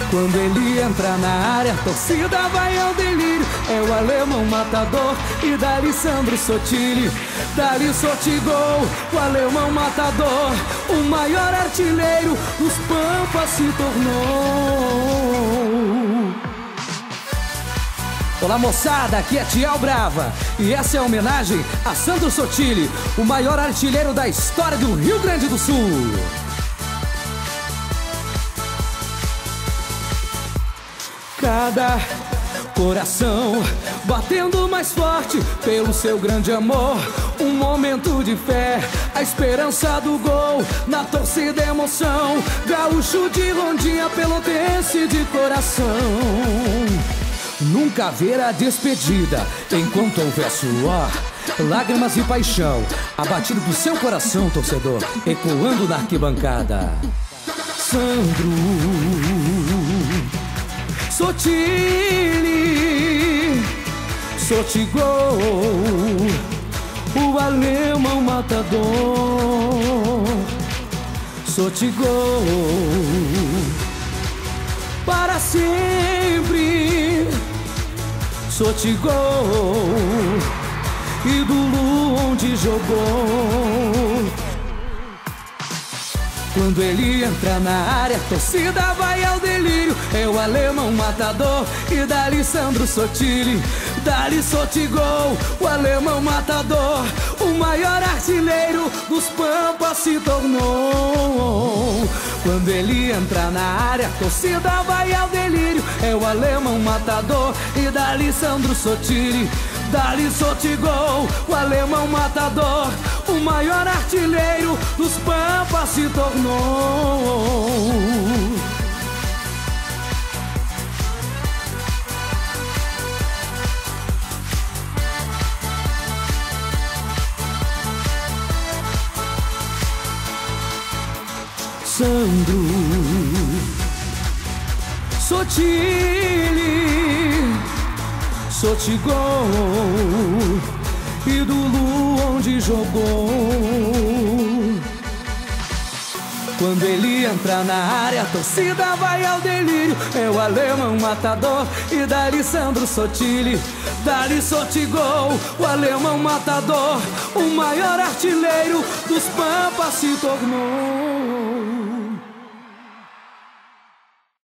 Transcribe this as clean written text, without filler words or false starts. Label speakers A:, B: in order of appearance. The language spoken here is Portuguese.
A: Quando ele entra na área, a torcida vai ao delírio. É o alemão matador e dali Sandro Sotile. Dali Sotigol, o alemão matador, o maior artilheiro dos Pampas se tornou. Olá moçada, aqui é Tial Brava e essa é a homenagem a Sandro Sotile, o maior artilheiro da história do Rio Grande do Sul. Cada coração batendo mais forte pelo seu grande amor. Um momento de fé, a esperança do gol, na torcida emoção. Gaúcho de Rondinha, pelotense de coração. Nunca haverá despedida enquanto houver suor, lágrimas e paixão, a batida do seu coração, torcedor, ecoando na arquibancada. Sandro Sotile, Sotigol, o alemão matador. Sotigol, para sempre. Sotigol, ídolo onde jogou. Quando ele entra na área, a torcida vai ao delírio. É o alemão matador e dali Sandro Sotile. Dali Sotigol, o alemão matador, o maior artilheiro dos Pampas se tornou. Quando ele entra na área, a torcida vai ao delírio. É o alemão matador e dali Sandro Sotile. Dali Sotigol, o alemão matador, o maior artilheiro dos Pampas se tornou. Sandro Sotile, Sotigol, ídolo onde jogou. Quando ele entra na área, a torcida vai ao delírio. É o alemão matador e dali Sandro Sotile. Dali Sotigol, o alemão matador, o maior artilheiro dos Pampas se tornou.